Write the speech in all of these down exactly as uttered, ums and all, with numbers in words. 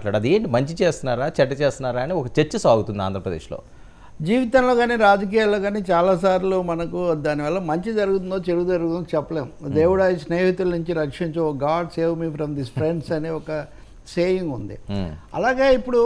అట్లా అదేంటి మంచి చేస్తున్నారా చెడ్డ చేస్తున్నారా అని ఒక చర్చ సాగుతుంది ఆంధ్రప్రదేశ్లో. జీవితంలో కానీ రాజకీయాల్లో కానీ చాలాసార్లు మనకు దానివల్ల మంచి జరుగుతుందో చెడు జరుగుతుందో చెప్పలేం. దేవుడు ఆయన స్నేహితుల నుంచి రక్షించు, God save me from this friends అనే ఒక సేయింగ్ ఉంది. అలాగే ఇప్పుడు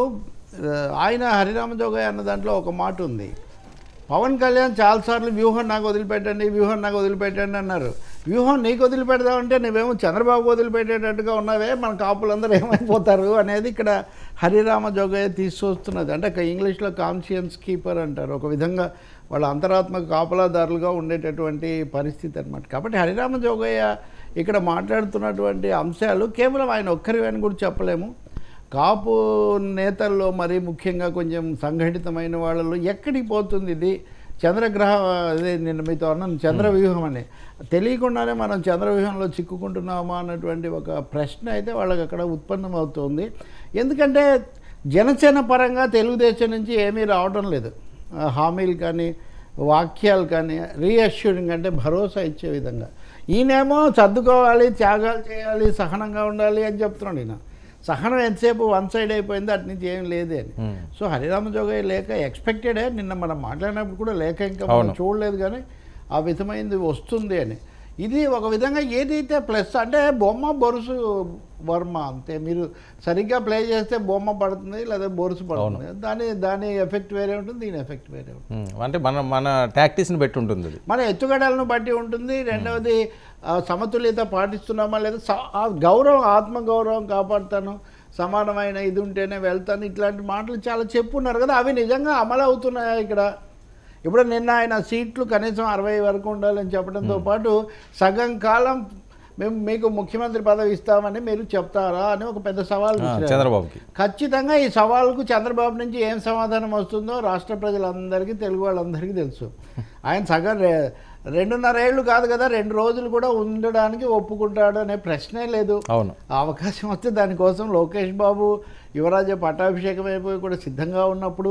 ఆయన హరిరామ జోగయ్య అన్న దాంట్లో ఒక మాట ఉంది. పవన్ కళ్యాణ్ చాలాసార్లు వ్యూహం నాకు వదిలిపెట్టండి వ్యూహం నాకు వదిలిపెట్టండి అన్నారు. వ్యూహం నీకు వదిలిపెడదామంటే నువ్వేమో చంద్రబాబు వదిలిపెట్టేటట్టుగా ఉన్నావే, మన కాపులందరూ ఏమైపోతారు అనేది ఇక్కడ హరిరామ జోగయ్య తీసుకొస్తున్నది. అంటే ఇంగ్లీష్లో కాన్షియన్స్ కీపర్ అంటారు. ఒక విధంగా వాళ్ళ అంతరాత్మక కాపలాదారులుగా ఉండేటటువంటి పరిస్థితి అనమాట. కాబట్టి హరిరామ జోగయ్య ఇక్కడ మాట్లాడుతున్నటువంటి అంశాలు కేవలం ఆయన ఒక్కరివి అని కూడా చెప్పలేము. కాపు నేతల్లో మరీ ముఖ్యంగా కొంచెం సంఘటితమైన వాళ్ళలో ఎక్కడికి పోతుంది ఇది చంద్రగ్రహం, అదే నిన్న మీతో అన్నాను చంద్రవ్యూహం అని, తెలియకుండానే మనం చంద్రవ్యూహంలో చిక్కుకుంటున్నామా అన్నటువంటి ఒక ప్రశ్న అయితే వాళ్ళకి అక్కడ ఉత్పన్నమవుతుంది. ఎందుకంటే జనసేన పరంగా తెలుగుదేశం నుంచి ఏమీ రావడం లేదు. హామీలు కానీ వాక్యాలు కానీ రీఅష్యూరింగ్ అంటే భరోసా ఇచ్చే విధంగా. ఈయనేమో సర్దుకోవాలి, త్యాగాలు చేయాలి, సహనంగా ఉండాలి అని చెప్తున్నాడు. ఈయన సహనం ఎంతసేపు వన్ సైడ్ అయిపోయింది, అటు నుంచి ఏం లేదే అని. సో హరిరామ జోగయ్య లేఖ ఎక్స్పెక్టెడే, నిన్న మనం మాట్లాడినప్పుడు కూడా లేఖ ఇంకా మనం చూడలేదు కానీ ఆ విధమైనది వస్తుంది అని. ఇది ఒక విధంగా ఏదైతే ప్లస్ అంటే బొమ్మ బొరుసు వర్మ అంతే, మీరు సరిగ్గా ప్లే చేస్తే బొమ్మ పడుతుంది లేదా బొరుసు పడుతుంది, దాని దాని ఎఫెక్ట్ వేరే ఉంటుంది, దీని ఎఫెక్ట్ వేరే ఉంటుంది. అంటే మన మన టాక్టిక్స్ని బట్టి ఉంటుంది, మన ఎత్తుగడలను బట్టి ఉంటుంది. రెండవది సమతుల్యత పాటిస్తున్నామా లేదా, గౌరవం ఆత్మగౌరవం కాపాడుతాను, సమానమైన ఇది ఉంటేనే వెళ్తాను, ఇట్లాంటి మాటలు చాలా చెప్పున్నారు కదా, అవి నిజంగా అమలు అవుతున్నాయా ఇక్కడ? ఇప్పుడు నిన్న ఆయన సీట్లు కనీసం అరవై వరకు ఉండాలని చెప్పడంతో పాటు సగం కాలం మేము మీకు ముఖ్యమంత్రి పదవి ఇస్తామని మీరు చెప్తారా అని ఒక పెద్ద సవాల్ చంద్రబాబుకి. ఖచ్చితంగా ఈ సవాలుకు చంద్రబాబు నుంచి ఏం సమాధానం వస్తుందో రాష్ట్ర ప్రజలందరికీ, తెలుగు వాళ్ళందరికీ తెలుసు. ఆయన సగం రెండున్నర ఏళ్ళు కాదు కదా, రెండు రోజులు కూడా ఉండడానికి ఒప్పుకుంటాడు అనే ప్రశ్నే లేదు. అవును, అవకాశం వస్తే దానికోసం లోకేష్ బాబు యువరాజ పట్టాభిషేకం అయిపోయి కూడా సిద్ధంగా ఉన్నప్పుడు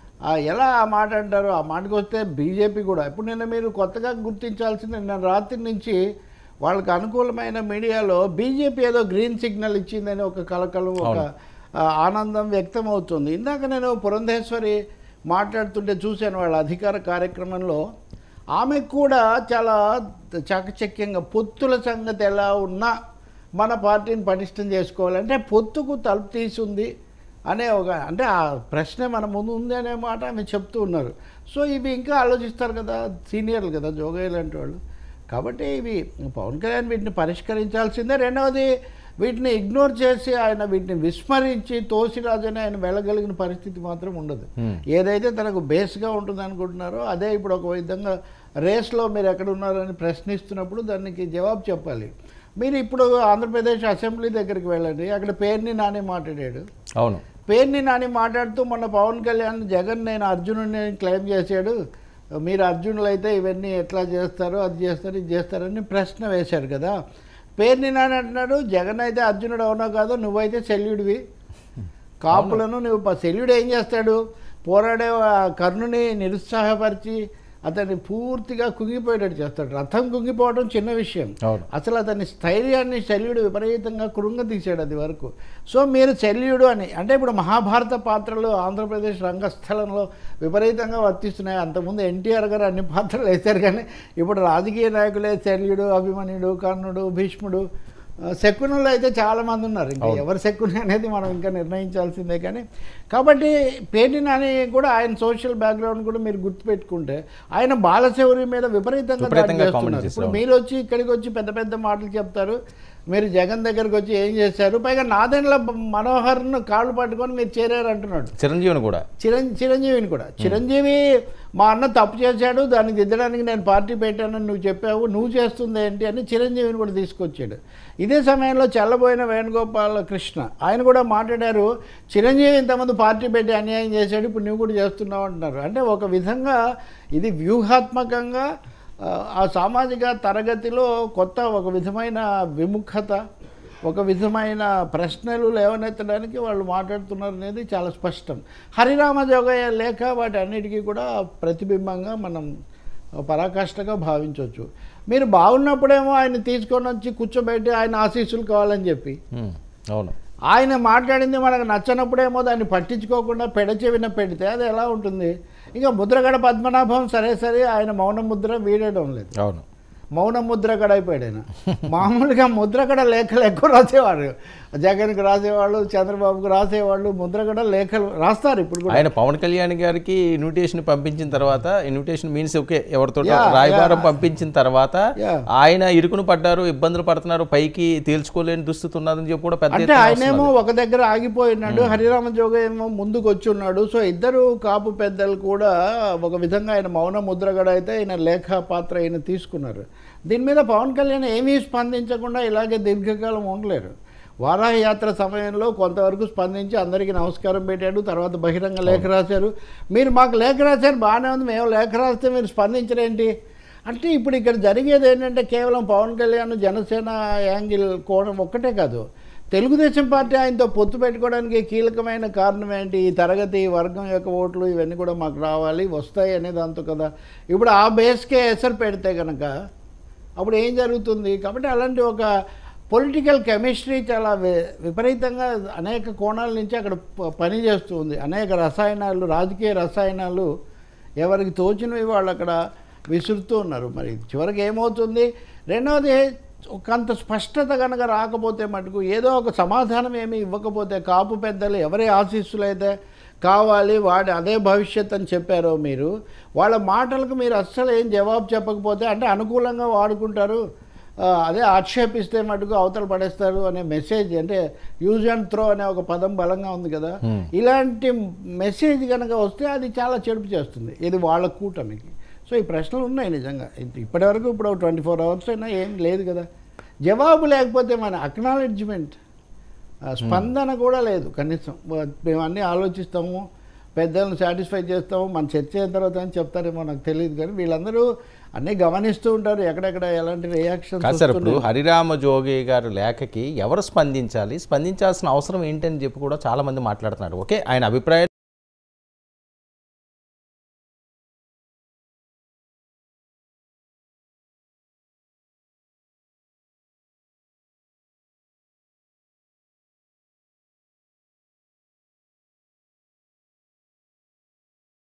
ఎలా ఆ మాట అంటారు? ఆ మాటకు వస్తే బీజేపీ కూడా ఇప్పుడు నిన్న మీరు కొత్తగా గుర్తించాల్సింది, నిన్న రాత్రి నుంచి వాళ్ళకి అనుకూలమైన మీడియాలో బీజేపీ ఏదో గ్రీన్ సిగ్నల్ ఇచ్చిందని ఒక కలకలం, ఒక ఆనందం వ్యక్తం అవుతుంది. ఇందాక నేను పురంధేశ్వరి మాట్లాడుతుంటే చూశాను వాళ్ళ అధికార కార్యక్రమంలో. ఆమె కూడా చాలా చాకచక్యంగా పొత్తుల సంగతి ఎలా ఉన్నా మన పార్టీని పటిష్టం చేసుకోవాలంటే పొత్తుకు తలుపు తీసుంది అనే ఒక, అంటే ఆ ప్రశ్న మన ముందు ఉంది అనే మాట ఆమె చెప్తూ ఉన్నారు. సో ఇవి ఇంకా ఆలోచిస్తారు కదా సీనియర్లు కదా జోగయ్య లాంటి వాళ్ళు. కాబట్టి ఇవి పవన్ కళ్యాణ్ వీటిని పరిష్కరించాల్సిందే. రెండవది వీటిని ఇగ్నోర్ చేసి ఆయన వీటిని విస్మరించి తోసిరాజని ఆయన వెళ్ళగలిగిన పరిస్థితి మాత్రం ఉండదు. ఏదైతే తనకు బేస్గా ఉంటుంది అనుకుంటున్నారో అదే ఇప్పుడు ఒక విధంగా రేస్లో మీరు ఎక్కడ ఉన్నారని ప్రశ్నిస్తున్నప్పుడు దానికి జవాబు చెప్పాలి. మీరు ఇప్పుడు ఆంధ్రప్రదేశ్ అసెంబ్లీ దగ్గరికి వెళ్ళండి, అక్కడ పేర్ని నాని మాట్లాడాడు. అవును, పేర్ని నాని మాట్లాడుతూ మొన్న పవన్ కళ్యాణ్ జగన్ నేను అర్జునుడిని క్లెయిమ్ చేశాడు, మీరు అర్జునులు అయితే ఇవన్నీ ఎట్లా చేస్తారు, అది చేస్తారు, ఇది చేస్తారని ప్రశ్న వేశాడు కదా. పేర్ని నాని అంటున్నాడు జగన్ అయితే అర్జునుడు అవునో కాదో, నువ్వైతే శల్యుడివి, కాపులను నువ్వు శల్యుడు ఏం చేస్తాడు, పోరాడే కర్ణుని నిరుత్సాహపరిచి అతన్ని పూర్తిగా కుంగిపోయేటట్టు చేస్తాడు. రథం కుంగిపోవడం చిన్న విషయం, అసలు అతని స్థైర్యాన్ని శల్యుడు విపరీతంగా కృంగ తీసాడు అది వరకు. సో మీరు శల్యుడు అని అంటే ఇప్పుడు మహాభారత పాత్రలు ఆంధ్రప్రదేశ్ రంగస్థలంలో విపరీతంగా వర్తిస్తున్నాయి. అంతకుముందు ఎన్టీఆర్ గారు అన్ని పాత్రలు వేశారు, కానీ ఇప్పుడు రాజకీయ నాయకులే శల్యుడు, అభిమన్యుడు, కర్ణుడు, భీష్ముడు, శకునులు అయితే చాలామంది ఉన్నారు. ఇంకా ఎవరు శకుని అనేది మనం ఇంకా నిర్ణయించాల్సిందే. కానీ కాబట్టి పేర్ని నాని కూడా ఆయన సోషల్ బ్యాక్గ్రౌండ్ కూడా మీరు గుర్తుపెట్టుకుంటే ఆయన బాలశౌరి మీద విపరీతంగా దాడి చేస్తున్నారు. ఇప్పుడు మీరు వచ్చి ఇక్కడికి వచ్చి పెద్ద పెద్ద మాటలు చెప్తారు, మీరు జగన్ దగ్గరికి వచ్చి ఏం చేశారు, పైగా నాదెండ్ల మనోహర్ను కాళ్ళు పట్టుకొని మీరు చేరారు అంటున్నాడు. చిరంజీవిని కూడా చిరం చిరంజీవిని కూడా చిరంజీవి మా అన్న తప్పు చేశాడు, దాన్ని దిద్దడానికి నేను పార్టీ పెట్టానని నువ్వు చెప్పావు, నువ్వు చేస్తుంది ఏంటి అని చిరంజీవిని కూడా తీసుకొచ్చాడు. ఇదే సమయంలో చల్లబోయిన వేణుగోపాల కృష్ణ ఆయన కూడా మాట్లాడారు, చిరంజీవి ఇంతమంది పార్టీ పెట్టి అన్యాయం చేశాడు, ఇప్పుడు నువ్వు కూడా చేస్తున్నావు అంటున్నారు. అంటే ఒక విధంగా ఇది వ్యూహాత్మకంగా ఆ సామాజిక తరగతిలో కొత్త ఒక విధమైన విముఖత, ఒక విధమైన ప్రశ్నలు లేవనెత్తడానికి వాళ్ళు మాట్లాడుతున్నారు అనేది చాలా స్పష్టం. హరిరామ జోగయ్య లేఖ వాటి అన్నిటికీ కూడా ప్రతిబింబంగా మనం పరాకాష్ఠగా భావించవచ్చు. మీరు బాగున్నప్పుడేమో ఆయన తీసుకొని వచ్చి కూర్చోబెట్టి ఆయన ఆశీస్సులు కావాలని చెప్పి, అవును ఆయన మాట్లాడింది మనకు నచ్చనప్పుడేమో దాన్ని పట్టించుకోకుండా పెడచెవిన పెడితే అది ఎలా ఉంటుంది? ఇంకా ముద్రగడ పద్మనాభం సరే సరే ఆయన మౌన ముద్ర వీడడం లేదు, అవును, మౌన ముద్రగడ అయిపోయాడు ఆయన. మామూలుగా ముద్రగడ లేఖలు ఎక్కువ రాసేవాడు, జగన్కి రాసేవాళ్ళు, చంద్రబాబుకు రాసేవాళ్ళు, ముద్రగడ లేఖలు రాస్తారు ఇప్పుడు కూడా. ఆయన పవన్ కళ్యాణ్ గారికి ఇన్విటేషన్ పంపించిన తర్వాత, ఇన్విటేషన్ మీన్స్ ఓకే ఎవరితో రాయబారం పంపించిన తర్వాత ఆయన ఇరుకును పడ్డారు, ఇబ్బందులు పడుతున్నారు, పైకి తేల్చుకోలేని దుస్థితి ఉన్నదని చెప్పి కూడా పెద్ద అంటే ఆయనేమో ఒక దగ్గర ఆగిపోయినాడు, హరిరామ జోగ ఏమో ముందుకు వచ్చి ఉన్నాడు. సో ఇద్దరు కాపు పెద్దలు కూడా ఒక విధంగా ఆయన మౌన ముద్రగడ అయితే ఆయన లేఖ పాత్ర ఆయన తీసుకున్నారు. దీని మీద పవన్ కళ్యాణ్ ఏమీ స్పందించకుండా ఇలాగే దీర్ఘకాలం ఉండలేరు. వారాహి యాత్ర సమయంలో కొంతవరకు స్పందించి అందరికీ నమస్కారం పెట్టాడు, తర్వాత బహిరంగ లేఖ రాశారు. మీరు మాకు లేఖ రాశారు బాగానే ఉంది, మేము లేఖ రాస్తే మీరు స్పందించరేంటి అంటే ఇప్పుడు ఇక్కడ జరిగేది ఏంటంటే కేవలం పవన్ కళ్యాణ్ జనసేన యాంగిల్ కోణం ఒక్కటే కాదు, తెలుగుదేశం పార్టీ ఆయనతో పొత్తు పెట్టుకోవడానికి కీలకమైన కారణం ఏంటి? ఈ తరగతి వర్గం యొక్క ఓట్లు ఇవన్నీ కూడా మాకు రావాలి, వస్తాయి అనే దాంతో కదా. ఇప్పుడు ఆ బేస్కే ఎసరు పెడితే కనుక అప్పుడు ఏం జరుగుతుంది? కాబట్టి అలాంటి ఒక పొలిటికల్ కెమిస్ట్రీ చాలా విపరీతంగా అనేక కోణాల నుంచి అక్కడ పని చేస్తుంది. అనేక రసాయనాలు, రాజకీయ రసాయనాలు ఎవరికి తోచినవి వాళ్ళు అక్కడ విసురుతూ ఉన్నారు. మరి చివరికి ఏమవుతుంది? రెండవది కొంత స్పష్టత కనుక రాకపోతే మటుకు, ఏదో ఒక సమాధానం ఏమీ ఇవ్వకపోతే, కాపు పెద్దలు ఎవరి ఆశీస్సులైతే కావాలి వాడి అదే భవిష్యత్ అని చెప్పారో మీరు, వాళ్ళ మాటలకు మీరు అస్సలు ఏం జవాబు చెప్పకపోతే, అంటే అనుకూలంగా వాడుకుంటారు, అదే ఆక్షేపిస్తే మటుకు అవతల పడేస్తారు అనే మెసేజ్, అంటే యూజ్ అండ్ త్రో అనే ఒక పదం బలంగా ఉంది కదా, ఇలాంటి మెసేజ్ కనుక వస్తే అది చాలా చెడుపు చేస్తుంది ఇది వాళ్ళ కూటమికి. సో ఈ ప్రశ్నలు ఉన్నాయి నిజంగా. ఇప్పటివరకు ఇప్పుడు ట్వంటీ ఫోర్ అవర్స్ అయినా ఏం లేదు కదా, జవాబు లేకపోతే మన అక్నాలెడ్జ్మెంట్, స్పందన కూడా లేదు కనీసం. మేము అన్నీ ఆలోచిస్తాము, పెద్దలను సాటిస్ఫై చేస్తాము, మన చర్చ అయిన తర్వాత అని చెప్తారేమో నాకు తెలియదు, కానీ వీళ్ళందరూ అన్నీ గమనిస్తూ ఉంటారు ఎక్కడెక్కడ ఎలాంటి రియాక్షన్. సార్ ఇప్పుడు హరిరామ జోగి గారు లేఖకి ఎవరు స్పందించాలి, స్పందించాల్సిన అవసరం ఏంటని చెప్పి కూడా చాలా మంది మాట్లాడుతున్నారు. ఓకే ఆయన అభిప్రాయం